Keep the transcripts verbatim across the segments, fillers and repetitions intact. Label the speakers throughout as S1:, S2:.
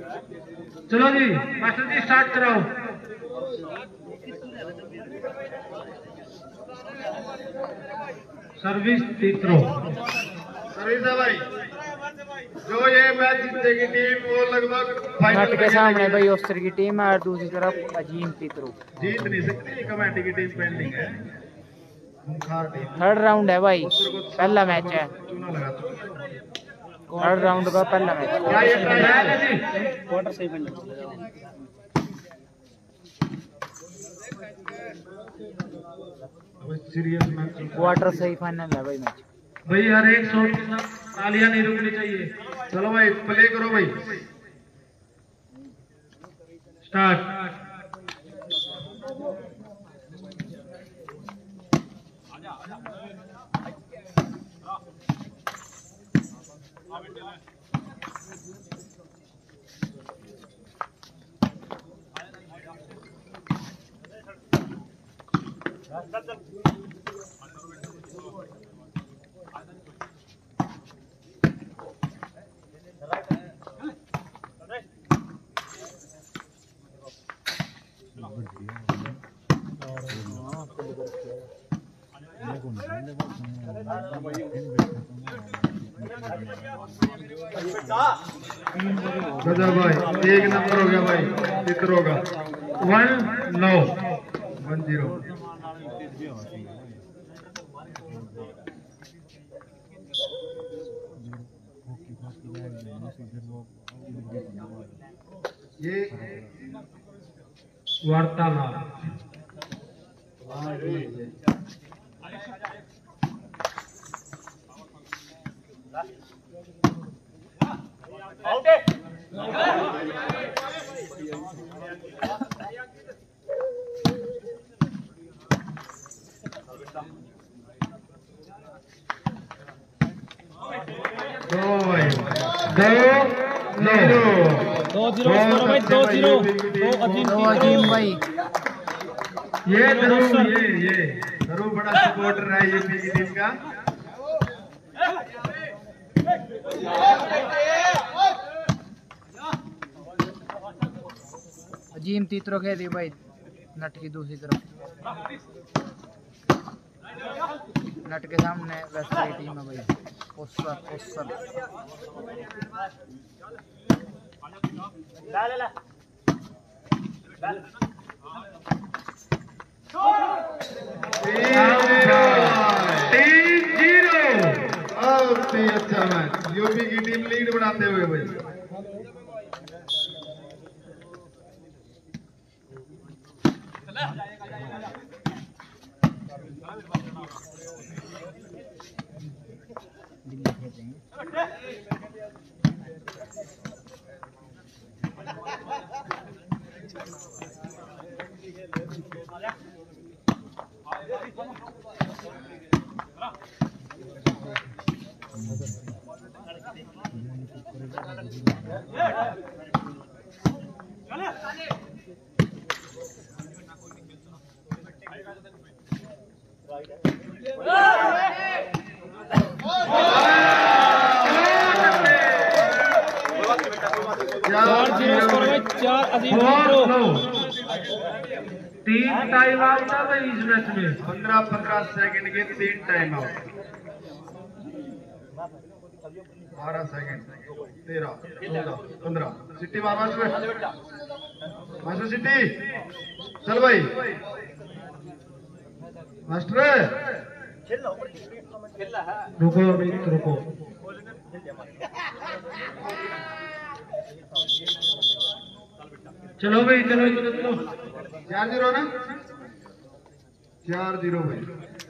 S1: चलो जी master ji start कराओ। सर्विस तीसरो
S2: सर्विस है भाई। जो ये मैच जीतेगी टीम वो लगभग
S3: फाइनल के सामने भाई ऑस्टर की टीम है और दूसरी तरफ अजीम तीतरो।
S2: जीत नहीं सकती कमेटी की टीम पेंडिंग है।
S3: थर्ड राउंड है भाई, पहला मैच है। थर्ड राउंड का पहला मैच।
S1: क्वार्टर सेमीफाइनल
S3: क्वार्टर सेमीफाइनल है भाई मैच।
S1: भाई हर एक शॉट के साथ तालियां नहीं रुकनी चाहिए।
S2: चलो भाई प्ले करो भाई।
S1: स्टार्ट।
S2: गजब भाई, एक नंबर हो गया भाई चित्रों का।
S1: One no
S2: one zero. ये
S1: वार्तालाप।
S2: दो भाई,
S1: दो
S2: जीरो।
S4: दो जीरो स्कोर भाई, दो जीरो। दो अजीम
S3: दो अजीम भाई।
S1: ये ध्रुव
S2: ये ये ध्रुव बड़ा सपोर्टर है यूपी की टीम का।
S3: अजीम तीतरो खेल भाई नट की दूसरी तरफ। नट के सामने वेस्ट की टीम है भाई। ओस्टर ओस्टर
S2: तीन जीरो। बहुत ही अच्छा मैच, यूपी की टीम लीड बनाते हुए भाई।
S4: चार जीरो स्कोर भाई, चार अजीम तीतरो।
S1: तीन टाइम आउट है भाई इस मैच में।
S2: पंद्रह पंद्रह सेकंड के तीन टाइम आउट। बारह सेकंड, तेरह, चौदह, पंद्रह। सिटी मार मास्टर, मास्टर सिटी। चल भाई मास्टर।
S1: रुको अमित रुको। चलो भाई चलो चलो चलो।
S2: चार जीरो ना, चार जीरो भाई।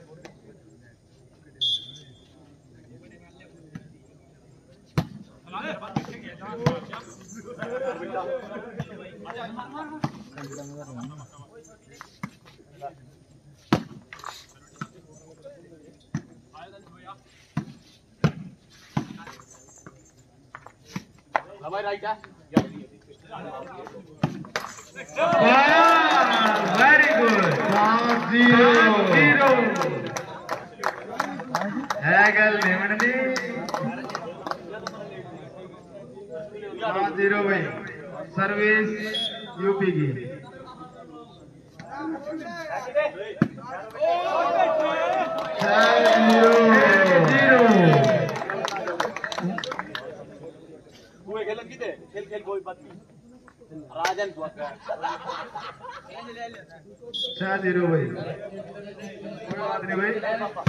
S4: हमारे राइट है।
S1: Very good.
S2: सात जीरो
S1: जीरो
S2: है गल निमणदी। सात जीरो भाई। सर्विस यूपी की।
S4: खेल खेल कोई बात नहीं राजन
S2: छह जीरो भाई, कोई बात नहीं भाई।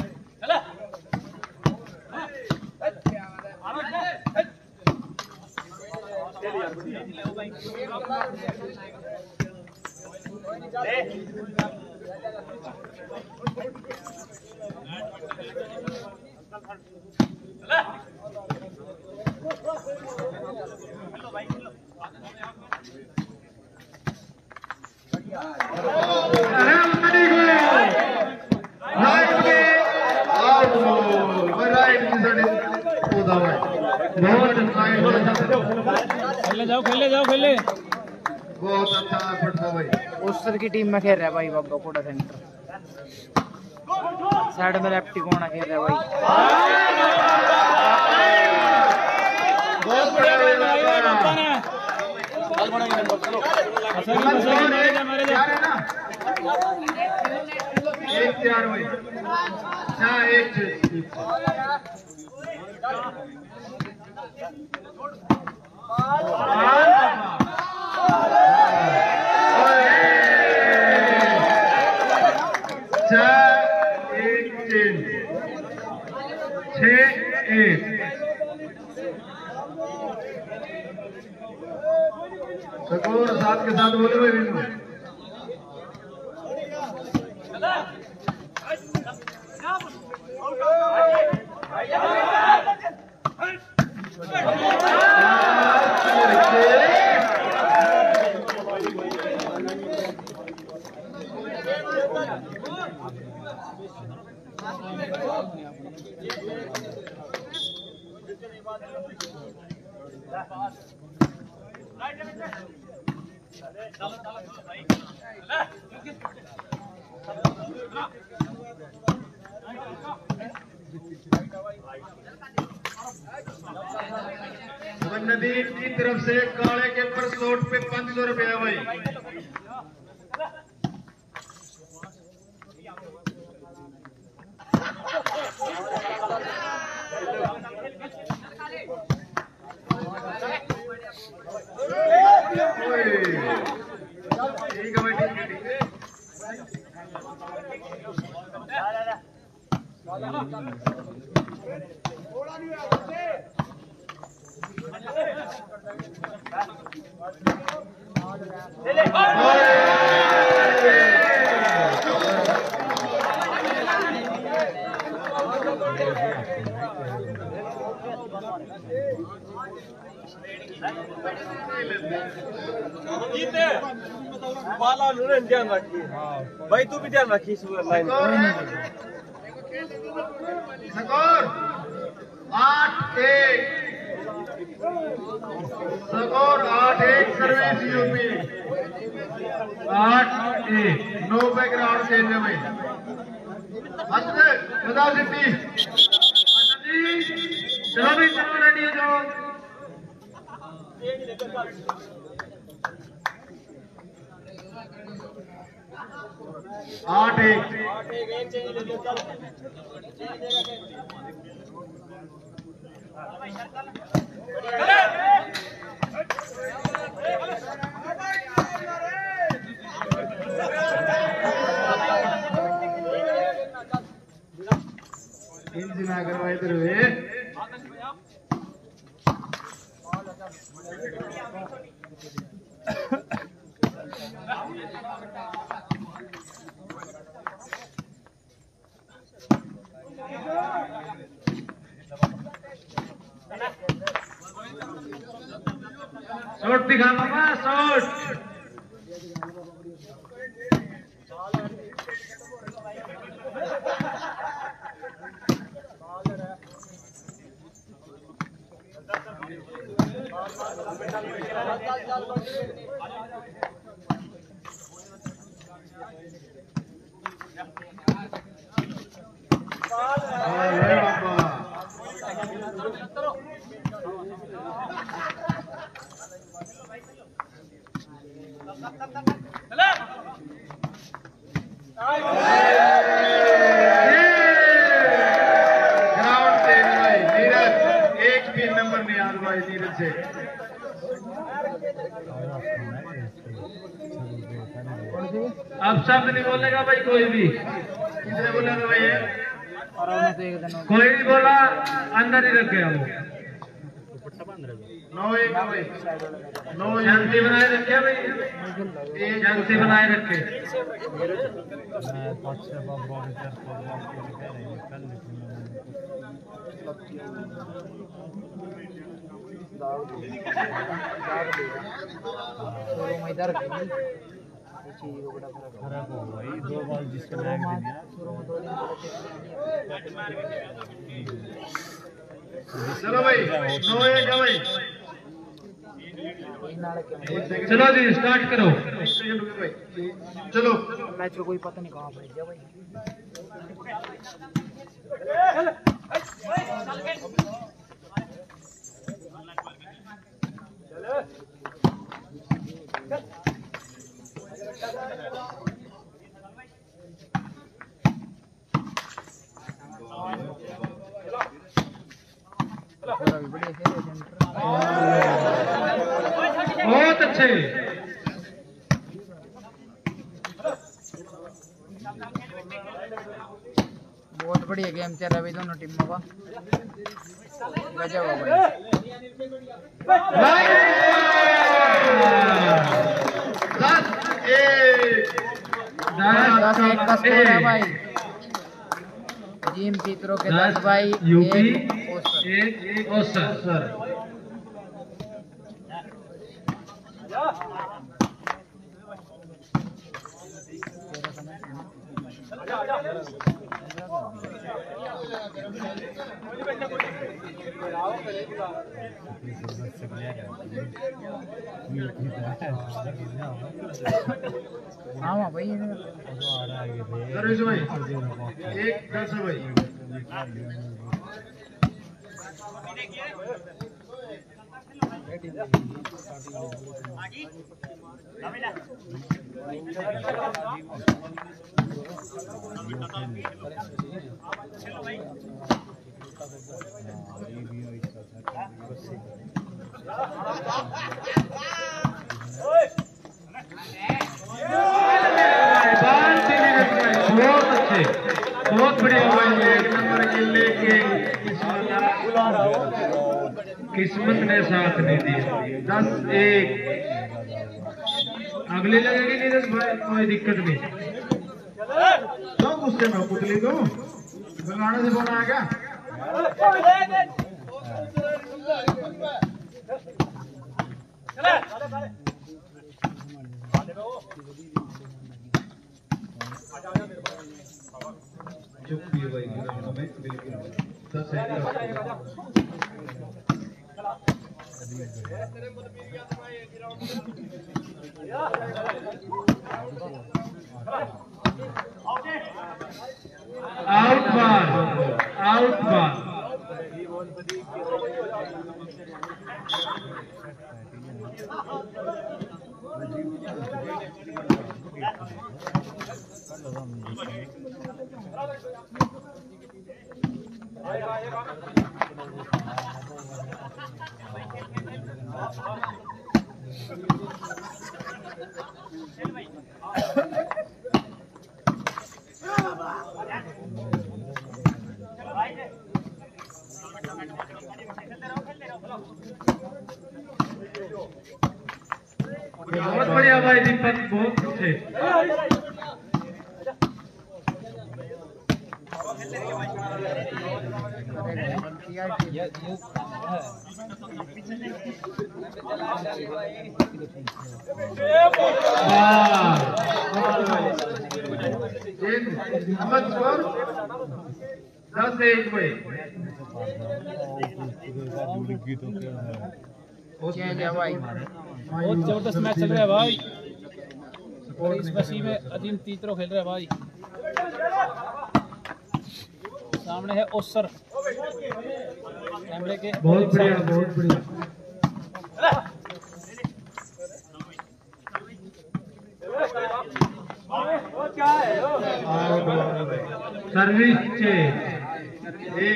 S4: खेलने जाओ खेलने जाओ खेलने।
S2: बहुत अच्छा एफर्ट था भाई।
S3: ओस्टर की टीम में खेल रहा है भाई बाबा कोटा सेंटर। साइड में लेफ्टी कोना खेल रहा है भाई।
S4: बहुत बढ़िया भाई भाई बाबा ने बॉल बनाएंगे चलो असली असली मेरे जा मेरे जा
S2: एक चार भाई। अच्छा एक स्कोर सात के साथ बोले भाई बिल्कुल। नदीम की तरफ से काले के पर शॉट पे पांच सौ रुपया भाई। ठीक है भाई ठीक है ठीक है।
S4: जीते वाला नूरन ध्यान रखिए भाई, तू भी ध्यान रखिए इस लाइन
S2: स्कोर आठ एक। स्कोर आठ एक सर्विस यूपी। आठ एक नो बैकग्राउंड चेंज है भाई। बताओ सिद्धि चलो भाई चलो रेडी हो जाओ। आठ एक इंजन करवाए इधर हुए। शॉट दिखा बाबा शॉट। ग्राउंड से भाई नीरज, एक भी नंबर नहीं आ रहा भाई नीरज से।
S1: अब शब्द नहीं बोलेगा भाई कोई भी।
S2: कितने बोला था भाई ये?
S3: और उन्हें तो एक दिन हो
S1: कोई नहीं बोला, अंदर ही रख गया वो।
S2: नौ एक है भाई, नौ
S1: शांति बनाए रखे भाई, शांति बनाए रखे।
S3: शुरू में इधर चीज को बड़ा फर्क हो भाई। दो बॉल जिसके शुरू में दो दिन
S2: चलो भाई, नौ एक है भाई।
S1: चलो जी स्टार्ट करो।
S2: एक सेकंड रुकिए भाई, चलो।
S3: मैच को कोई पता नहीं कहाँ पड़ गया भाई।
S1: बहुत अच्छे।
S3: बहुत बढ़िया गेम चल रहा है भाई दोनों टीमों का। गजब है भाई।
S2: दस एक
S3: दस एक का स्कोर है भाई। टीम चित्रों के दस भाई,
S1: यूपी
S3: एक ओसर।
S1: एक ओसर सर।
S3: हाँ भाई
S2: सर्विस भाई, एक दस है भाई।
S1: बहुत अच्छे, बहुत बढ़िया भाई।
S2: एक नंबर के लेके
S1: किस्मत ने साथ नहीं दिया।
S2: दस एक।
S1: अगली लगेगी नीरज भाई, कोई दिक्कत नहीं।
S2: तो गुस्से में पुतली को बंगाने से फोन आया क्या? चुप भी भाई, हमें बिल्कुल दस एक।
S1: Out ball, out ball. बहुत बढ़िया भाई दीपक, बहुत अच्छे।
S2: दस एक भाई।
S3: चेंज है भाई।
S4: बहुत जबरदस्त मैच चल रहा है भाई। और इस बसी में अजीम तीतरो खेल रहा है भाई। सामने है ओसर कैमरे के।
S1: बहुत बढ़िया, बहुत बढ़िया। Service change.
S2: एक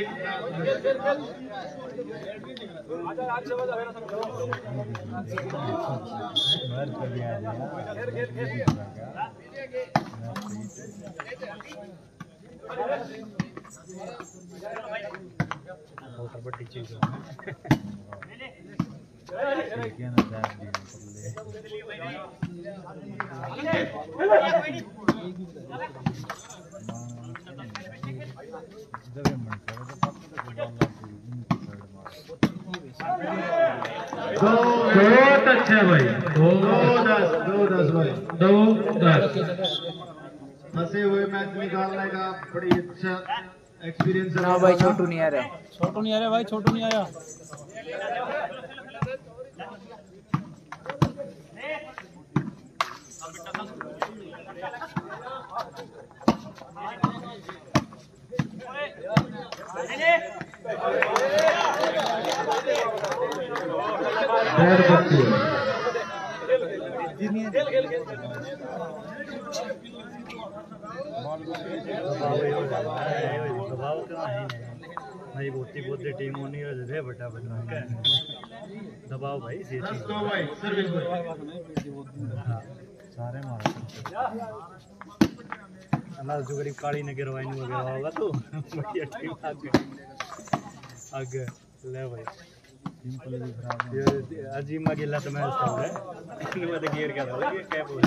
S3: बहुत बड़ी चीज है
S1: बहुत अच्छा भाई, दो
S2: दो दस दो दस भाई
S1: दो दस।
S2: फंसे हुए मैच निकालने का बड़ी अच्छा एक्सपीरियंस है।
S5: ना भाई छोटू नहीं आ रहा।
S4: छोटू नहीं आ रहा भाई, छोटू नहीं आया।
S1: डेढ़ बच्चे
S3: दबाव कहाँ है नहीं बोती बोती टीम होनी है दे बटा बटा दबाव भाई सी
S2: दस दो भाई सर्विस भाई
S3: सारे मारा अल्लाह जो गरीब काली ने गिरवाई नहीं वगैरह होगा तो बढ़िया टीम आगे आगे ले भाई सिंपल भी खराब ये अजीमा गिला तो मैच था है इन्हें मत गिर क्या था ये क्या बोल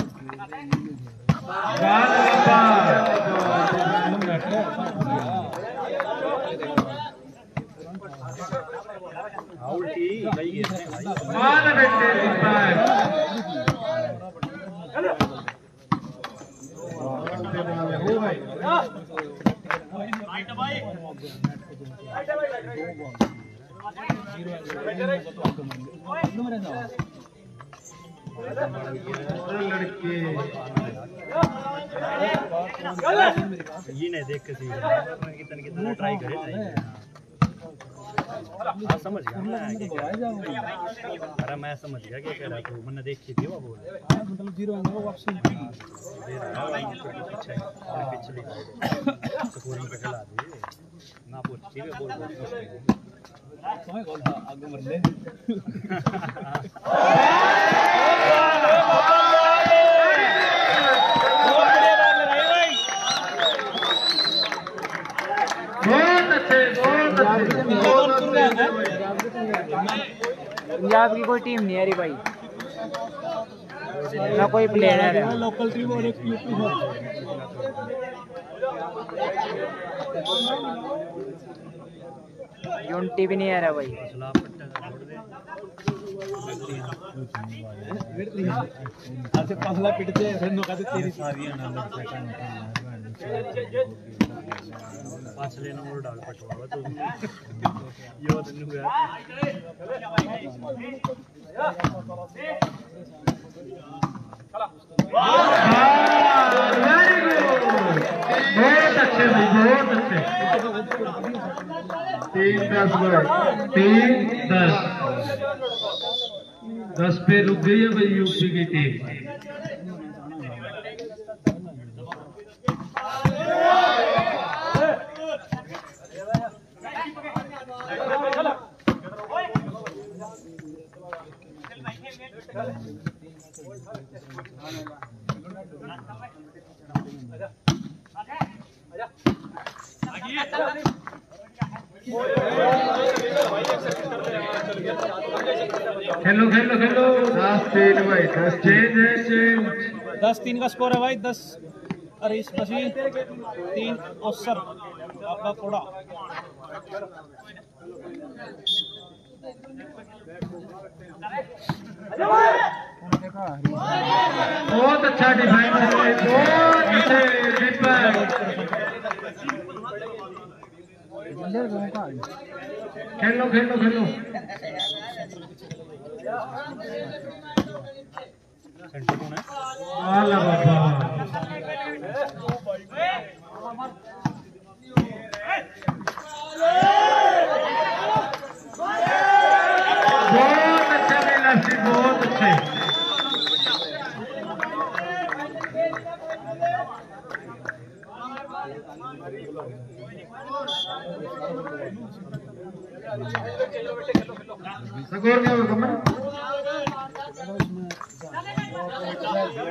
S3: आउट की भाई ये भाई
S1: मान बेटे दीपक
S2: हो भाई लड़के
S3: ये नहीं देख के कितने कितने ट्राई करे हाँ समझ गया मैं अरे मैं समझ गया क्या कह रहा था मैंने देखी थी वो बोल
S4: मतलब जीरो है वो वापसी
S3: पिछली स्कोरिंग पे चला दी ना पूछती है बोल बोल
S4: समय कौन था आगे मर ले
S1: बहुत अच्छे बहुत अच्छे।
S5: पंजाब की कोई टीम नहीं आ रही भाई, ना कोई प्लेयर है।
S4: लोकल टीम और एक यूपी है।
S5: यूनिटी भी नहीं आ रहा भाई।
S4: ऐसे पसला पिटते हैं फिर नौका से तेरी
S3: पांच लेना और डाल पटवा तो यो दिन हुआ
S1: वेरी गुड, बहुत अच्छे भाई बहुत अच्छे।
S2: तीन दस भाई
S1: तीन दस दस पे रुक गई है भाई यूपी की टीम। खेलो खेलो खेलो।
S2: दस तीन भाई दस
S1: चेंज है चेंज।
S4: दस तीन का स्कोर है भाई। दस अरे इस पसी तीन अवसर आपका थोड़ा
S1: बहुत अच्छा डिफाइन है बहुत अच्छे दीपक। खेलो खेलो खेलो।
S3: सेंटर कौन है
S1: आला बाबा बहुत अच्छा मिला सी बहुत अच्छे।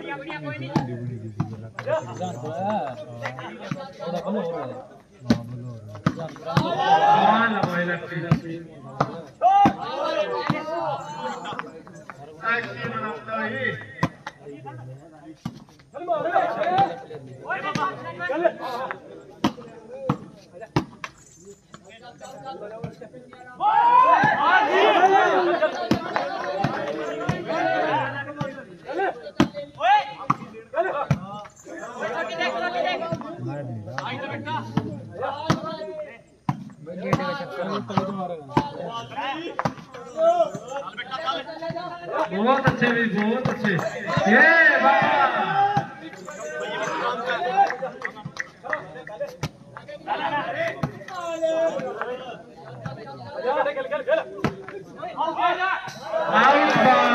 S1: बहुत अच्छे भी बहुत अच्छे ये बाबा आउट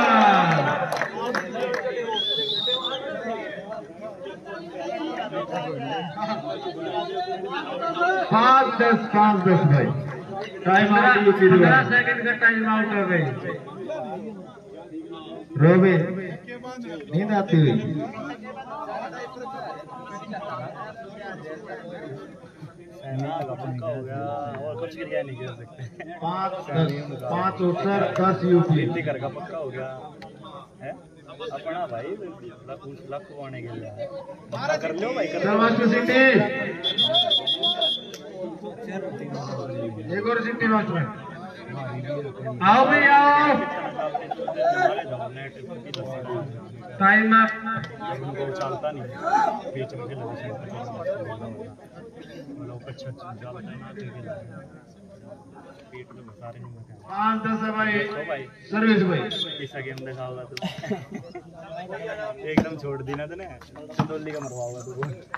S2: पाँच दस पाँच दस भाई टाइम आउट
S1: पंद्रह सेकंड का टाइम आउट हो गई।
S2: रोबे नींद आती हुई
S3: पक्का हो गया और कुछ क्रिया नहीं कर सकते।
S2: पाँच दस पाँच उत्तर दस यूपी
S3: घर का पक्का हो गया है अपना भाई लख लख पाने के लिए कर लो भाई कर लो।
S2: मास्टर सिटी एक और सिटी मास्टर
S1: आओ भाई आओ टाइम अप
S3: उनको चलता नहीं बीच में खेला मतलब अच्छा अच्छा चलता है ना ठीक है पेट में सारे नहीं होते
S2: पाँच दस है भाई
S3: तो भाई
S2: सर्विस भाई
S3: ऐसा गेम दिखाओगा तो एकदम छोड़ दी ना तूने चंदोली का मरवाओगा तू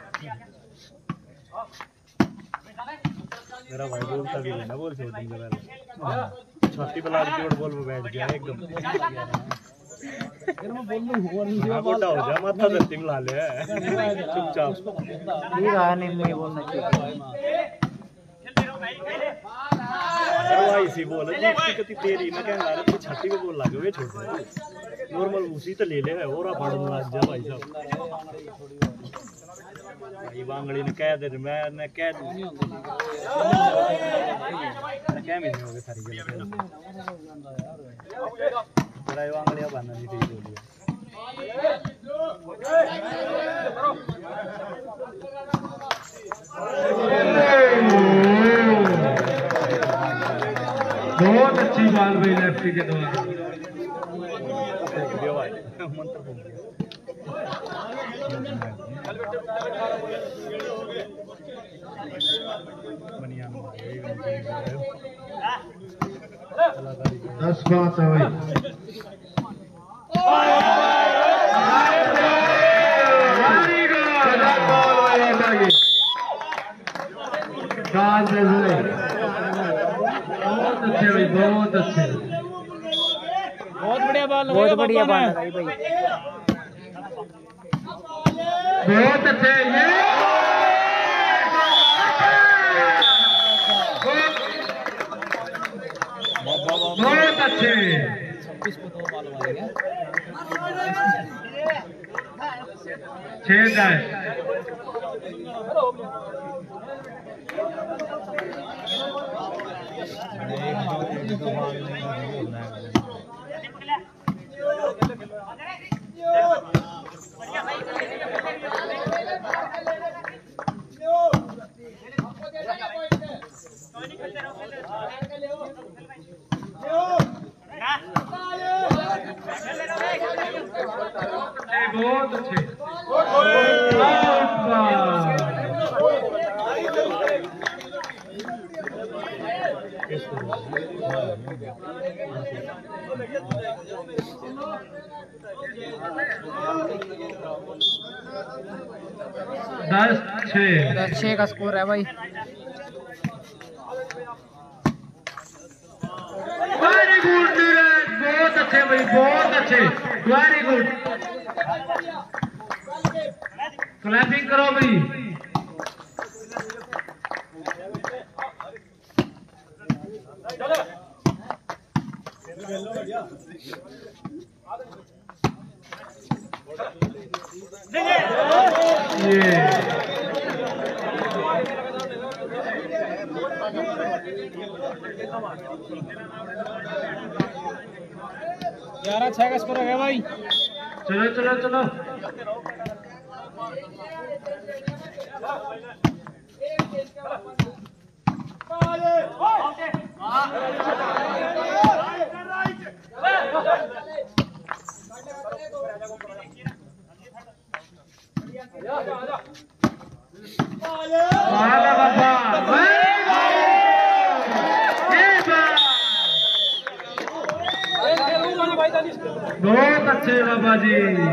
S3: मेरा भाई बोलता भी है ना बोल छोड़ देंगे पहले छाती पे लाड़ जोड़ बोल में बैठ गया एकदम हाँ मोटा हो जा माथा धरती में ला ले चुपचाप
S5: ये रहा नहीं मैं बोलना चाहिए
S3: अरे भाई सी बोल कति तेरी मैं कहना रहा तू छाती पे बोल लागे वे छोड़ दे नॉर्मल उसी तो ले ले और पढ़ लग जा भाई साहब भाई बांगड़ी ने कह दे मैं ने कह दूं क्या महीने हो गए सारी गल बड़ा बांगड़ियां बनना नहीं ठीक बोलिए
S1: बहुत अच्छी बाल भाई लेफ्टी के द्वारा
S3: मंत्र हो गया
S2: दस पाँच है भाई
S1: बहुत अच्छे भाई बहुत अच्छे
S4: बहुत बढ़िया बॉल
S5: बहुत बढ़िया बात है भाई
S1: बहुत अच्छे ये बहुत अच्छे छह दस बहुत अच्छे दस छः
S5: दस छः का स्कोर है भाई।
S1: वेरी गुड नीरज बहुत अच्छे भाई बहुत अच्छे वेरी गुड क्लैपिंग करो भाई। ये
S4: ग्यारह छह का स्कोर हो गया भाई।
S1: चलो चलो चलो आला बाबा बहुत अच्छे बाबा जी।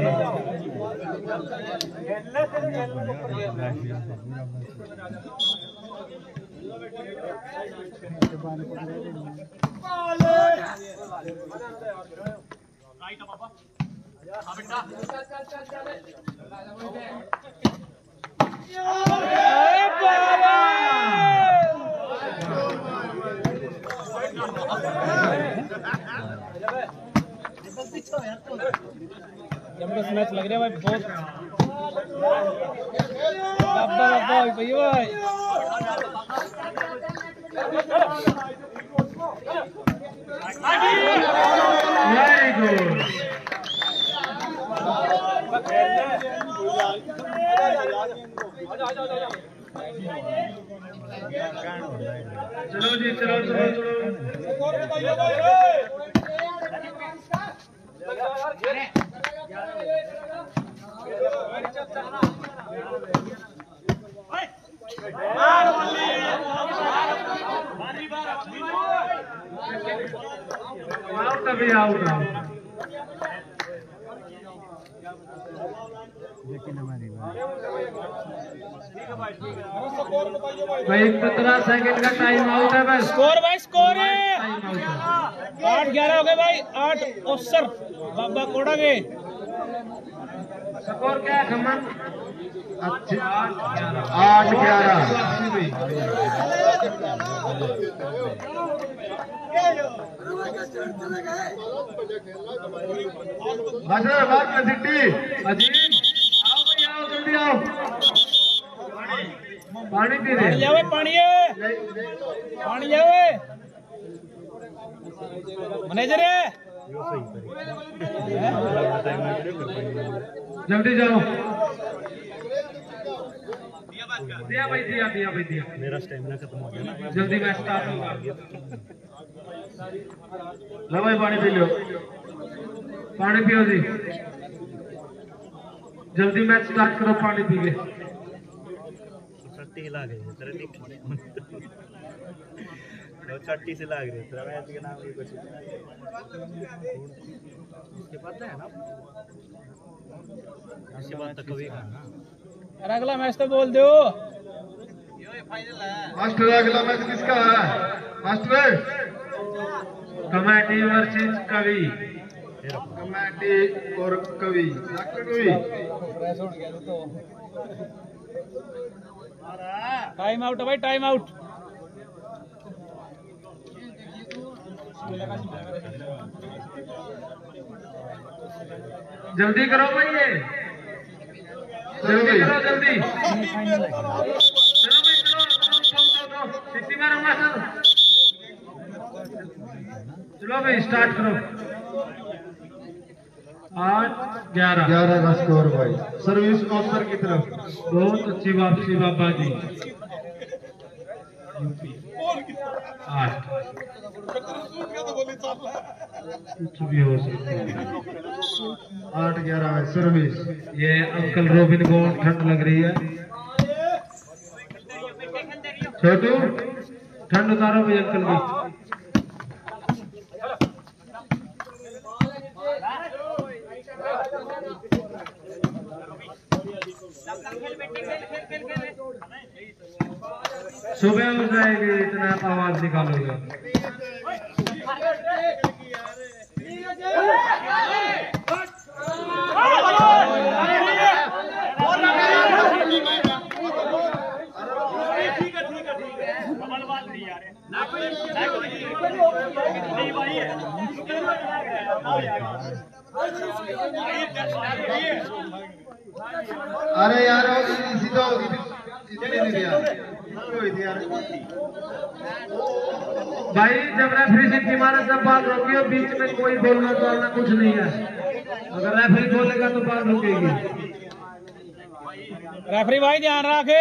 S4: जबरदस्त मैच लग रहा है भाई, बहुत डब्बा डब्बा हुई पई है भाई।
S1: Very good. चलो जी चलो चलो चलो आउट अभी आउट भाई पंद्रह सेकंड का टाइम आउट है बस।
S4: स्कोर भाई स्कोर है
S1: टाइम आउट है।
S4: आठ ग्यारह हो गए भाई। आठ अफसर बाबा कोड़ा के
S1: स्कोर क्या है खमन? अच्छा
S2: आठ ग्यारह। बाजार बात में सिटी
S1: अजीत आओ भाई आओ जल्दी आओ पानी पी
S4: पानी
S1: रहे
S4: जावे पानी है पानी जावे मैनेजर है
S1: जल्दी जाओ। दिया भाई दिया दिया भाई दिया।
S3: मेरा स्टेमिना खत्म हो गया ना।
S1: जल्दी मैच स्टार्ट होगा।
S2: लो भाई पानी पी लो।
S1: पानी पियो जी जल्दी मैच स्टार्ट करो पानी पी के।
S3: छट्टी लाग रही है तेरे लिख वो छट्टी से लाग रही है तेरा मैच के नाम भी कुछ इसके पता है ना इसके बाद तक कभी खाना
S4: और अगला मैच तो बोल दो।
S2: मास्टर अगला मैच किसका है मास्टर?
S1: कमेटी वर्सेस कवि।
S2: कमेटी और कवि डॉक्टर कवि।
S4: टाइम आउट है भाई टाइम आउट।
S1: जल्दी करो भाई ये जल्दी करो जल्दी चलो भाई चलो सिटी मारो मास्टर। चलो भाई स्टार्ट करो। आठ ग्यारह
S2: ग्यारह का स्कोर भाई। सर्विस ऑफिसर की तरफ
S1: बहुत अच्छी वापसी बाबा जी। आठ कुछ भी हो सकता है।
S2: आठ ग्यारह है सर्विस।
S1: ये अंकल रोबिन को ठंड लग रही है। छोटू ठंड उतारो भाई अंकल की। सुबह हो जाएगी इतना आवाज निकालोगे।
S2: अरे यार इसी तो इतनी नहीं दिया यार
S1: भाई जब रेफरी सिर्फ इमारत जब बात रोकी हो बीच में कोई बोलना चलना कुछ नहीं है। अगर रेफरी बोलेगा तो बात रुकेगी।
S4: रेफरी भाई ध्यान रखे।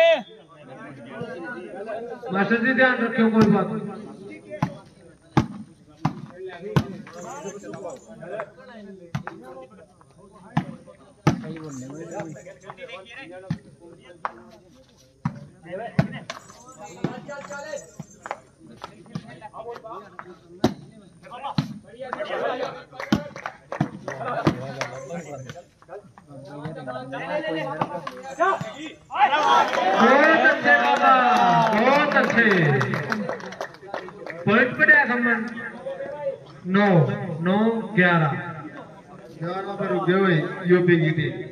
S1: मास्टर जी ध्यान रखियो कोई बात नहीं। बहुत अच्छे बाबा बहुत अच्छे पॉइंट पे दिया खम्मन। नौ नौ ग्यारह
S2: ग्यारह पर रुक गए यूपी की टीम।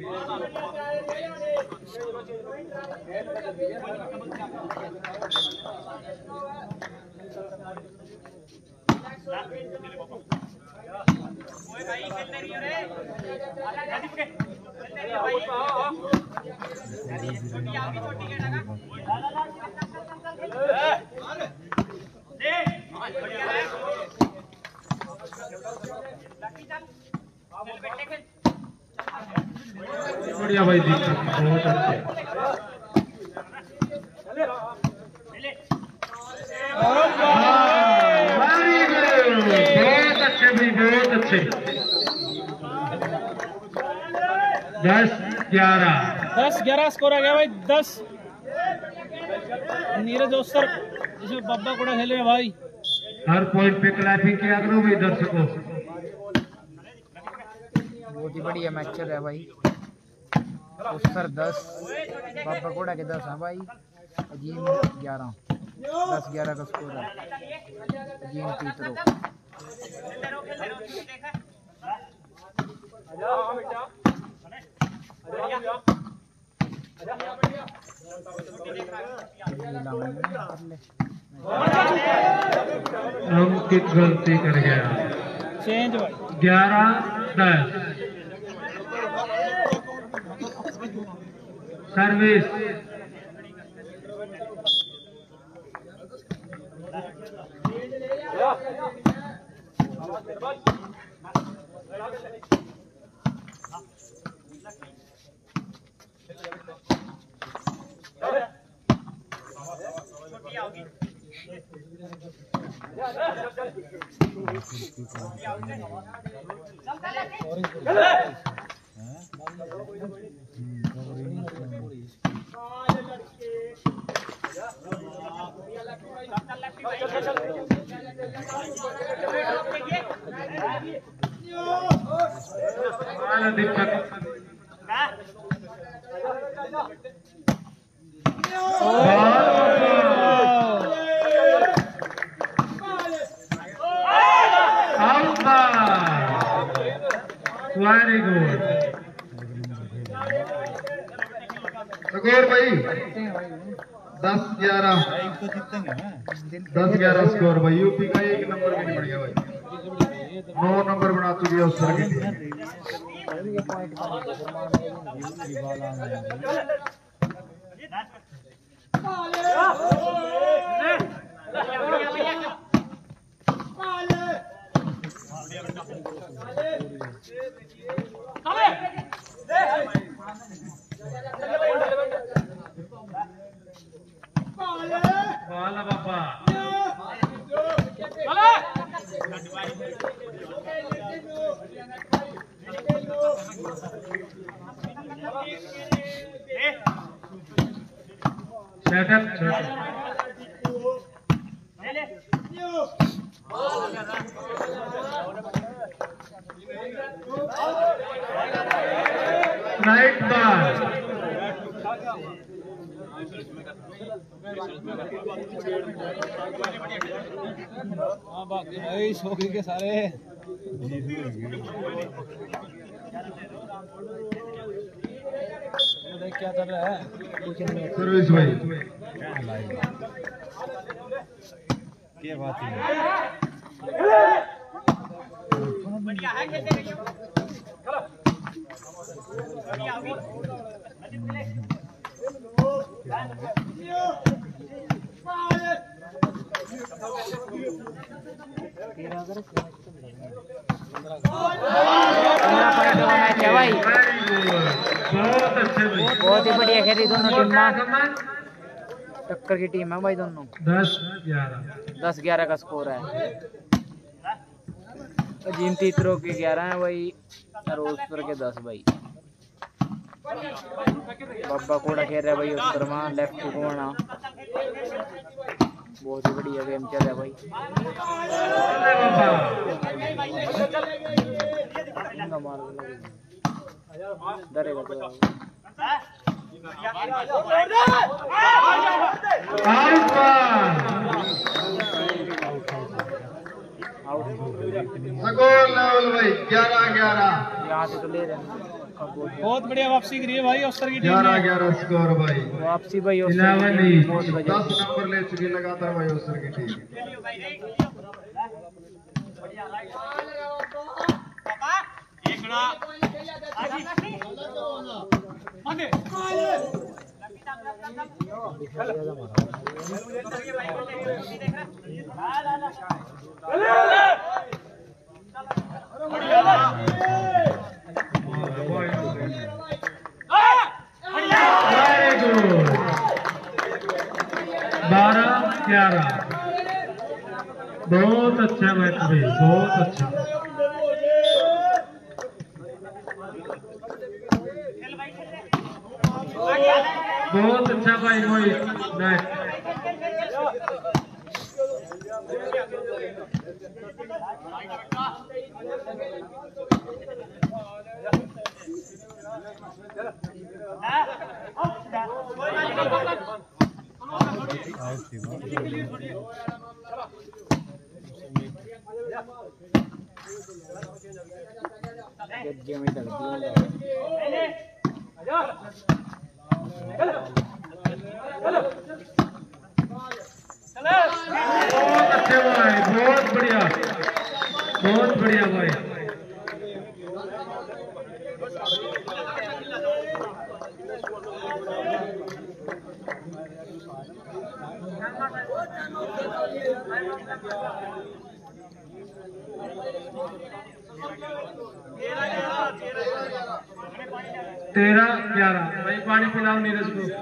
S1: बढ़िया भाई जी बहुत अच्छे। वेरी गुड बहुत अच्छे भाई बहुत अच्छे। दस ग्यारह
S4: दस ग्यारह स्कोर आ गया भाई। दस नीरज ओस्तर जिसमें बब्बा कोड़ा खेले हैं भाई।
S1: हर पॉइंट पे क्लैपिंग किया करो भाई दर्शकों।
S5: बहुत ही बढ़िया मैच चल रहा है भाई। उत्तर दस बाबा कोड़ा के दस है भाई। अजीम ग्यारह दस ग्यारह का स्कोर है। अजीम तीतरो
S1: अंकित गलती कर गया।
S4: चेंज भाई।
S1: ग्यारह दस सर्विस दिक्कत वेरी गुड।
S2: स्कोर भाई दस ग्यारह दस ग्यारह स्कोर भाई। यूपी का एक नंबर भी नहीं बढ़ गया भाई। नौ नंबर बना चुकी है उस तरह की।
S1: वाला बाबा सेटअप राइट बार
S4: हाँ बाकी भाई शौकी के सारे देख क्या कर रहा है।
S2: सर्विस भाई
S3: क्या बात है।
S5: भाई
S1: बहुत अच्छे भाई,
S5: बहुत ही बढ़िया खेली दोनों टीम टक्कर की टीम है भाई दोनों।
S1: दस ग्यारह
S5: दस ग्यारह का स्कोर है। अजीम तीतरों के ग्यारह है भाई, रोजपुर के दस भाई। बाबा कोड़ा खेल रहा है भाई उस तरह लेफ्ट कोना, बहुत ही बढ़िया गेम चल रहा है भाई। डरेगा तो
S2: स्कोर लेवल भाई ग्यारह ग्यारह।
S5: यहाँ से तो ले रहे हैं।
S4: बहुत बढ़िया वापसी करी है भाई अफसर की टीम
S2: ग्यारह
S4: ने।
S2: ग्यारह स्कोर भाई।
S5: वापसी भाई
S1: इलेवन ही।
S5: बहुत
S2: दस
S5: बढ़िया।
S2: नंबर ले चुकी लगातार भाई उसर की टीम।
S1: बारह ग्यारह, बहुत अच्छा मैच भाई, बहुत अच्छा। बहुत अच्छा भाई मोहित मैच।
S5: गज्जे में तक दिया।
S1: बहुत अच्छे भाई, बहुत बढ़िया, बहुत बढ़िया भाई। तेरह ग्यारह भाई, पानी पिलाओ नीरज को।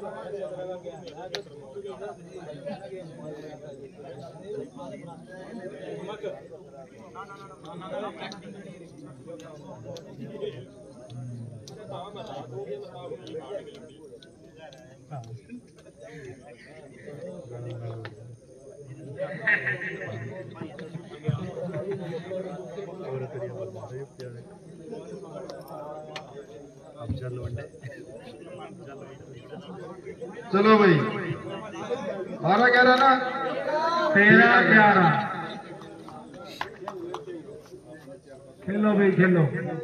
S2: चलो भाई बारह ग्यारह ना।
S1: तेरह ग्यारह, खेलो भाई खेलो।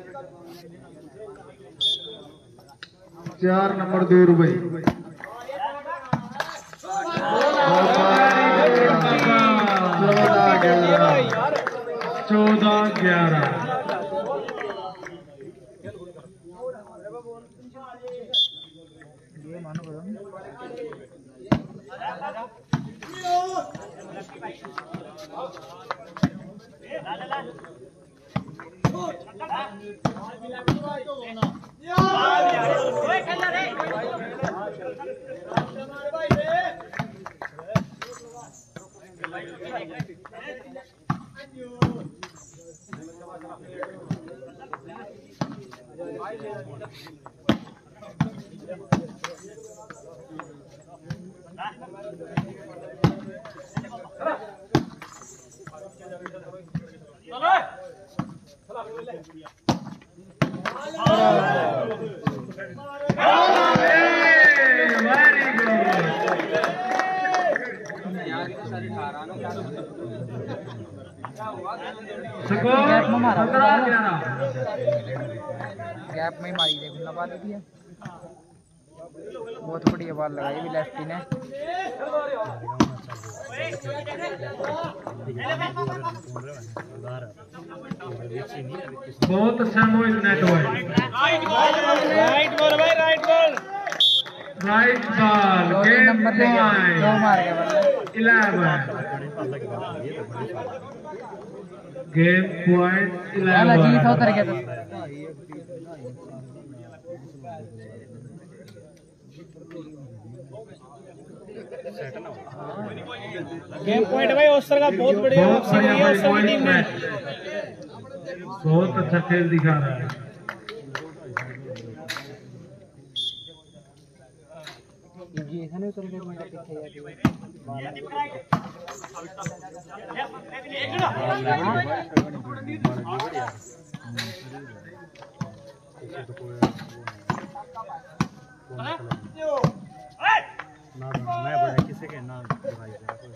S2: चार नंबर दूर भाई। चौदह ग्यारह,
S1: चौदह ग्यारह।
S5: ये मानो करो गैप में ही मारी दे गुल्ला बाल दिया। बहुत बढ़िया बाल लगाई भी लेफ्टी ने।
S1: बहुत अच्छा Mohit net wide
S4: right ball भाई राइट बॉल
S1: राइट बॉल
S5: दो
S1: गेम
S5: नंबर ले गया दो
S1: पॉइंट
S5: मार गया बल्ला
S1: इलेवन गेम पॉइंट
S5: वाला जीत
S1: इलेवन
S5: उतर गया था
S4: गेम पॉइंट भाई ओस्टर का बहुत बढ़िया
S1: बहुत
S4: बॉक्सिंग
S1: बढ़िया
S4: हुई है
S1: भाई
S4: ओस्टर की
S1: मोहित
S4: टीम ने
S1: नेट बहुत अच्छा खेल दिखा रहा है
S5: जी एखाने उतर गया मैं पीछे
S3: ना मैं बड़ा किसी के ना भाई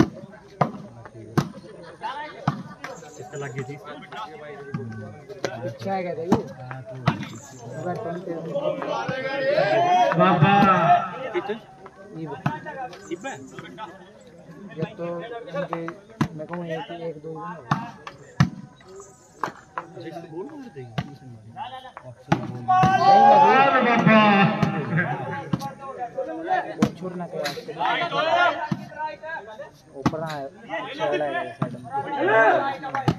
S3: किससे लगी थी
S5: पीछे आ गया था ये अगर तुम पे
S1: बाबा
S5: ये
S3: इब्बे
S5: जब तो उनके मैं कहूँ एक एक दो दिन
S3: जैसे बोल रहे थे
S1: अरे बाबा
S5: वो छोड़ना क्या ऊपर ना अच्छा वाला है साइड में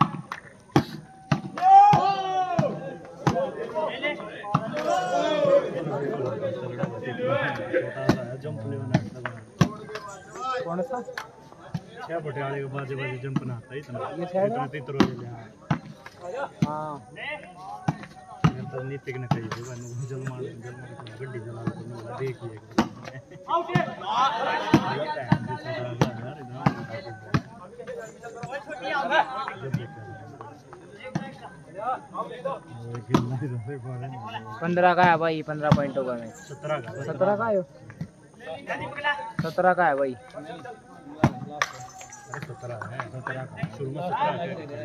S3: जंप लेना
S5: कौन सा
S3: छह पटियाले के बाजे बाजे जंप ना आता इतना
S5: ये साइड
S3: इतना तीतर हो गया
S5: हाँ
S3: मैं तो नहीं पिकने कही थी मैं जल मार जल मार गड्डी चला तो देखिए आउट
S5: पंद्रह का है भाई पंद्रह पॉइंट होगा मैच
S3: सत्रह का
S5: सत्रह का है सत्रह का है भाई
S3: सत्रह है सत्रह का शुरू में सत्रह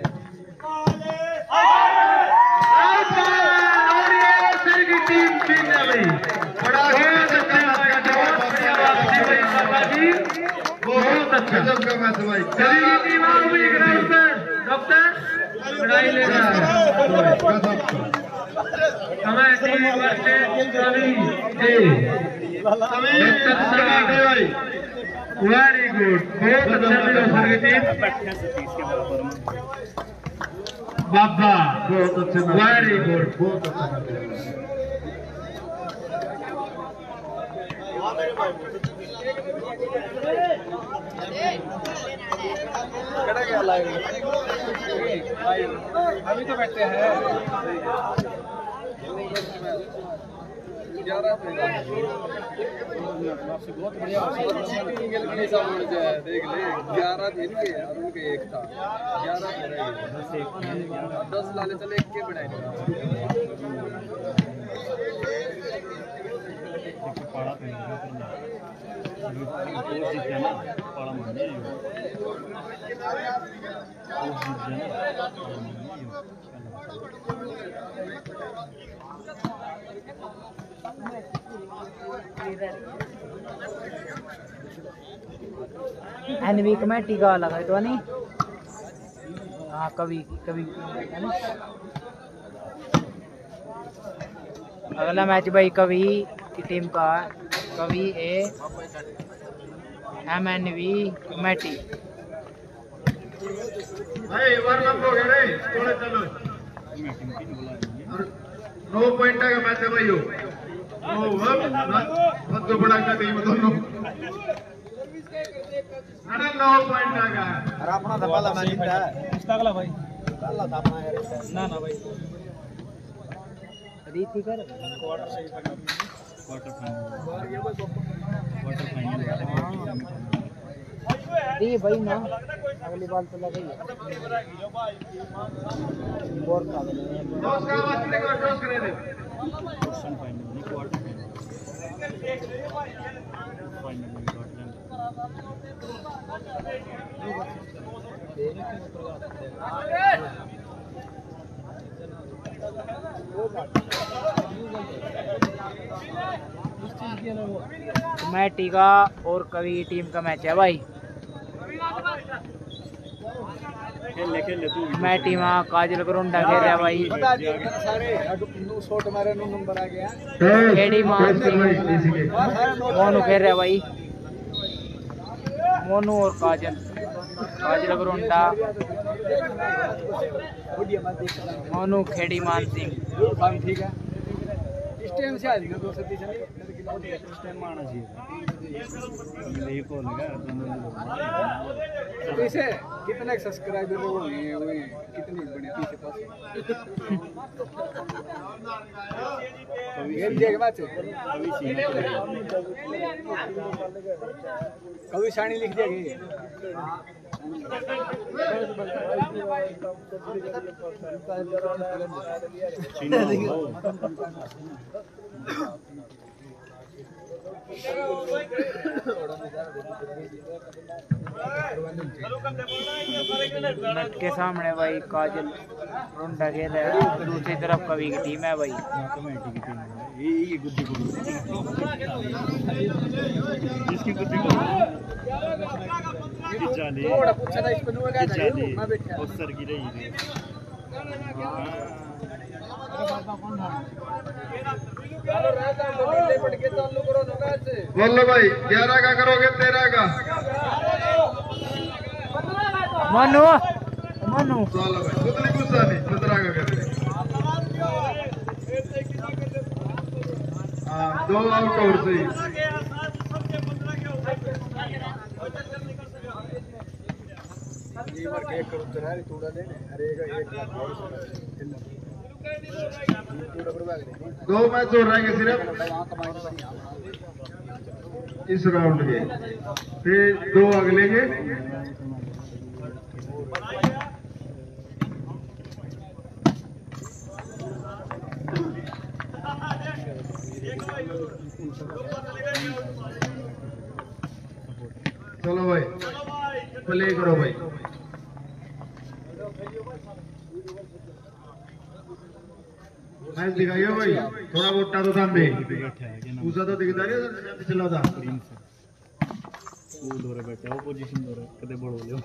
S1: और ये सर की टीम जीत गई बड़ा अच्छा जवाब बढ़िया वापसी भाई बाबा जी बहुत अच्छा
S2: गजब का मैच भाई
S1: चलिए टीम आओ भी ग्राउंड पर डॉक्टर लड़ाई ले रहा है
S2: गजब का
S1: समय टीम वर्सेस रवि जी
S2: भाई
S1: वेरी गुड बहुत अच्छा मिला सर की टीम बाबा
S2: बहुत अच्छे मैच
S1: वेरी गुड
S2: बहुत अच्छा मैच
S4: अभी तो बैठते हैं बहुत बढ़िया देख ले ग्यारह थे इनके और उनके एक था ग्यारह दस लाले चले एक के बढ़ाए
S3: पाड़ा पे जीत गया ना पाड़ा मारने
S5: एनवी कमेटी का लगा है तो नहीं हाँ कभी कभी अगला मैच भाई कवि की टीम का है कवि A M N V committee
S2: भाई वार्म अप हो गया रे थोड़े चलो और नौ पॉइंट का मैच है भाई नौ अब फद्दो बड़ा का टीम दोनों अरे नौ पॉइंट का
S4: अरे अपना था पहला मैच जीता है इसका अगला भाई पहला था अपना यार ना ना भाई
S5: रीति कर
S3: क्वार्टर फाइनल क्वार्टर फाइनल
S5: दी भाई ना अगली बाल तो लगी है और का
S2: टॉस का आवाज नहीं कर टॉस करे दे
S3: क्वार्टर फाइनल नहीं क्वार्टर फाइनल फाइनल में
S5: कमेटी का और कवि टीम का मैच है भाई
S3: खेल खेल तू
S5: मैं टीम काजल करोंडा खेल रहा भाई। खेड़ी मान सिंह मोनू खेल रहा भाई। मोनू और काजल काजल करोंडा मोनू खेड़ी मान सिंह।
S4: ठीक है इस टाइम से आज दो सौ तीस इस टाइम आना चाहिए
S3: नहीं बोल लगा
S4: वैसे कितने सब्सक्राइबर हुए हुए कितने बने पीछे पास गेम देख बात कभी शानी लिख दिया गई
S5: नेट के सामने भाई काजल रोंडा खेल रहा है। दूसरी तरफ कवि की टीम है भाई।
S3: कमेटी की टीम है ये ये गुद्दी को जिसकी गुद्दी को जाने
S4: थोड़ा पूछा था इसको नुआ क्या था मैं बैठा
S3: उस सर की रही है
S2: बोलो भाई ग्यारह का करोगे तेरह का
S5: मनु मनु
S2: चलो भाई उतनी गुस्सा नहीं सत्रह का करते हाँ दो आउट और सही
S4: ये बार एक करोड़ तेरा थोड़ा दे अरे एक एक लाख और
S2: दो मैच हो रहेंगे सिर्फ इस राउंड के फिर दो अगले के चलो भाई प्ले करो भाई मैच दिखाइए भाई थोड़ा मोटा तो था मैं पूछा तो दिखता नहीं पिछला था
S3: वो दौरे बैठे वो पोजीशन दौरे कदे बड़ो ले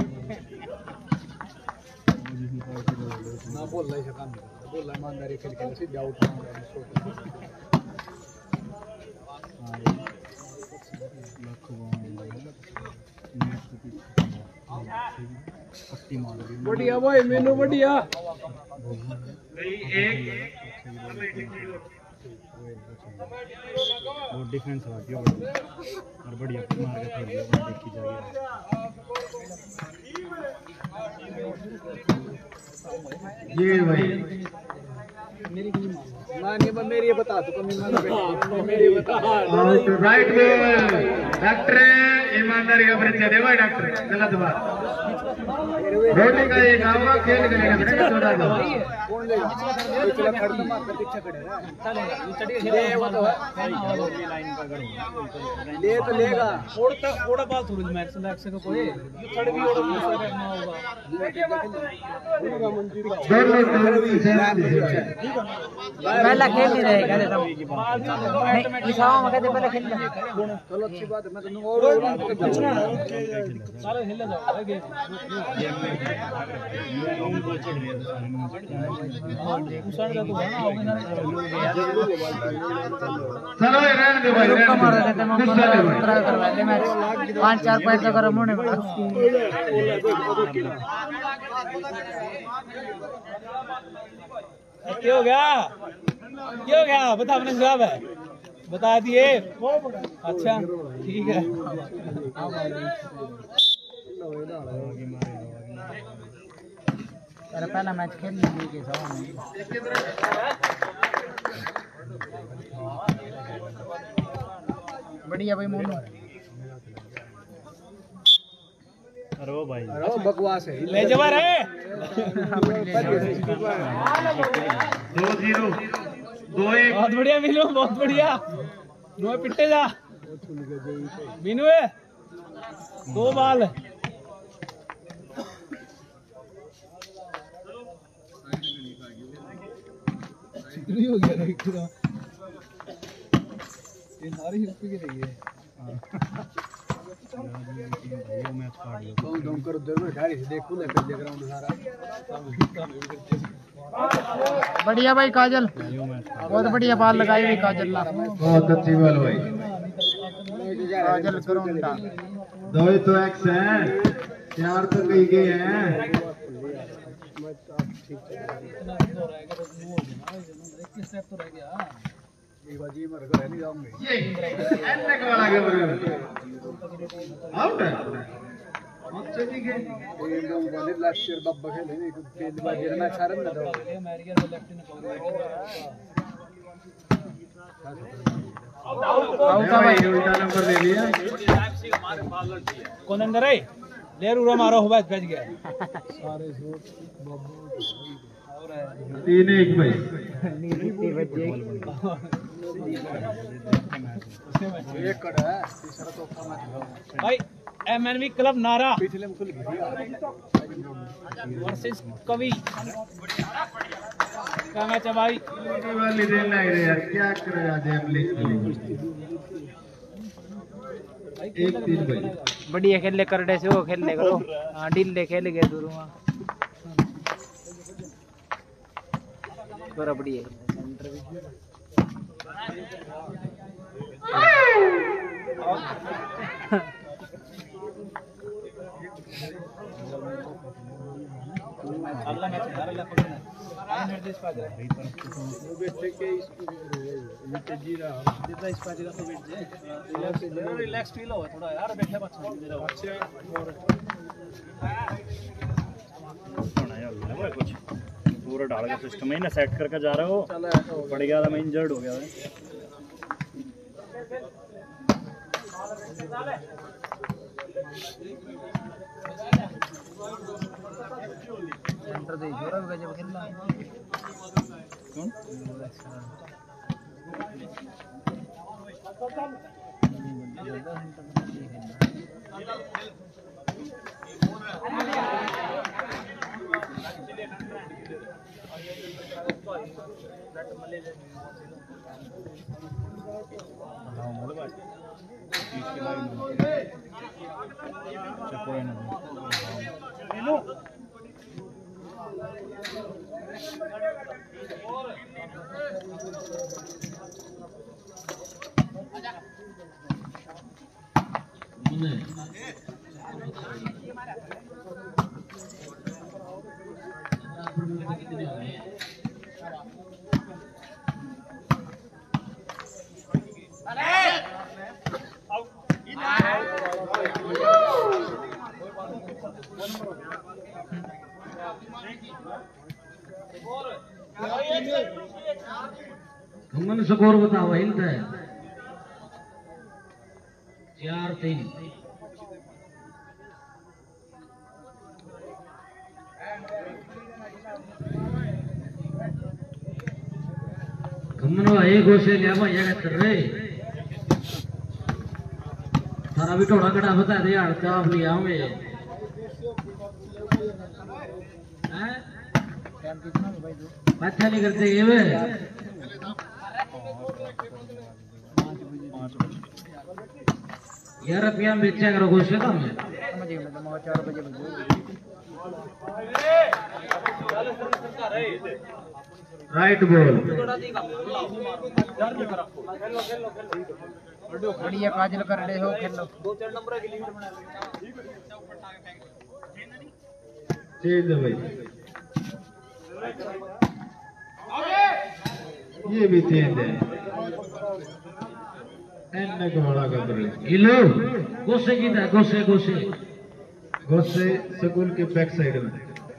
S3: पोजीशन पर से बड़ो ले
S4: ना बोल रहा है काम बोल रहा ईमानदारी खेल खेल से आउट
S3: हां लाखों पट्टी मार दी
S4: बढ़िया भाई मेनू बढ़िया
S1: एक
S3: वो डिफेंस हो गया और बढ़िया मार के खेल दिया देखी जाएगी
S2: ये भाई
S4: मानिए मेरी बता दो मेरी बता
S2: आउट राइट बॉल डॉक्टर ईमानदारी का परिचय दे भाई डॉक्टर गलत बात रोटी का एक आवा खेल करेगा बेटा चौदह का
S4: कौन लेगा कोई चला खड़ तो मार पीछे खड़े ले वो तो
S3: लाइन पर करो
S4: ले तो लेगा थोड़ा थोड़ा बाल थोड़ी मैच से लग सके कोई खड़ भी और दूसरा करना होगा
S5: पहला खेल नहीं रहेगा रे नहीं निशाओ में कहते पहले खेल
S4: चलो अच्छी बात है मैं तो और सारे हिल जाओ गेम
S2: चलो ये रहने दो भाई रहने
S5: मार देते हम उतरा करवा दे मैच पांच चार पॉइंट तो कर होने वाला
S4: क्या हो गया क्या हो गया बता अपने जवाब है बता दिए अच्छा ठीक है
S5: तेरा पहला मैच खेल लीजिए के साथ बढ़िया भाई मोनू
S3: अरे ओ भाई
S4: अरे बकवास है ले जवा रे
S1: दो जीरो दो एक
S4: बहुत बढ़िया मीनू बहुत बढ़िया दो पिट्टे जा मीनू है दो बाल हो गया ये सारी हिस्ट्री की रही है
S3: ये मैच काट लो
S4: कौन कौन कर उधर में गाड़ी से देखो ले फिर ग्राउंड सारा
S5: बढ़िया भाई काजल,
S3: यो मैच काट
S5: बहुत बढ़िया बाल लगाई हुई काजल ला।
S2: बहुत अच्छी बॉल भाई।
S5: काजल करोंडा
S2: दो ही तो एक्स हैं, चार तो कहीं गए हैं।
S4: एक बार जी मर कर नहीं जाऊंगे
S2: ये एन्ने का वाला गेम आउट है। अच्छे ठीक है।
S4: एकदम वाले लास्ट ईयर बब्बा खेले नहीं कुछ खेल बार गिरना छारन ना दो
S5: आउट है भाई।
S2: उल्टा नंबर ले लिया।
S4: कौन अंदर है लेर उड़ा मारो हो बच गया सारे शॉट
S2: तीन एक भाई।
S5: नीति बच्चे
S4: एक कड़ा है तीसरा चौथा मैच भाई एमएनवी क्लब नारा पिछले में खुल गया वर्सेस कवि क्या मैच है भाई
S2: वाली देन लग रही यार, क्या करे आज हम लिख एक तीन भाई।
S5: बढ़िया खेले करडे से वो खेलने करो। हाँ ढीले खेल गए दूर वहाँ बड़ा बढ़िया सेंटर भी
S4: अगला मैच है अगला पकड़ना है निर्देश पा जाए वो बैठे के इसको विकेट जी रहा जितना इस पास तो बैठ जाए रिलैक्स फील हो थोड़ा यार बैठे बच्चा मेरा अच्छे
S3: होना यार लग रहा है कुछ पूरा डाल के सिस्टम ही ना सेट करके जा रहा हो पड़ गया था मैं इंजर्ड हो गया
S5: सेंटर दे जोरा भी गजब खेलना है।
S3: कौन
S1: हमन स्कोर बताओ हिंद है चार तीन। हमन भाई गोसे लिया भाई कर रे सारा भी थोड़ा कड़ा बता दे यार का आप लिया हमें हैं
S5: टाइम कितना है भाई दो
S1: अच्छा नहीं करते ये वे यार रुपया में बेचा करो गोसे का हमें
S5: समझ गए मतलब मगर चार बजे बजे
S2: राइट बॉल।
S5: बढ़िया काजल करडे हो खेलो
S2: चेंज है भाई। ये भी चेंज है। एन्ने का वाला का कर
S1: इलो गोसे की था गोसे गोसे
S2: गोसे स्कूल के बैक साइड में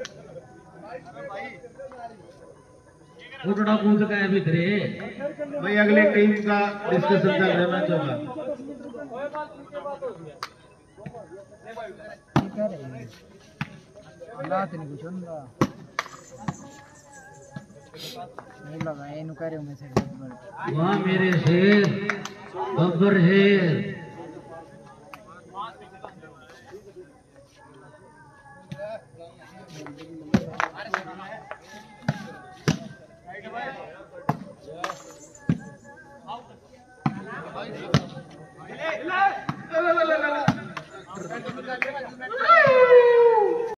S1: उठना कूद का है भीतरे
S2: भाई। अगले टीम का डिस्कशन चल रहा है मैचों का।
S5: क्या रही लात नहीं कुछ होगा नहीं लगा ये नु करे मैं से
S1: वाह मेरे शेर बब्बर शेर है